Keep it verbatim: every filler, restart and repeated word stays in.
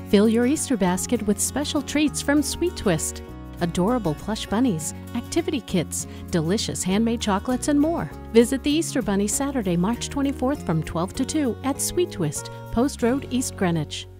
Fill your Easter basket with special treats from Sweet Twist. Adorable plush bunnies, activity kits, delicious handmade chocolates, and more. Visit the Easter Bunny Saturday, March twenty-fourth from twelve to two at Sweet Twist, Post Road, East Greenwich.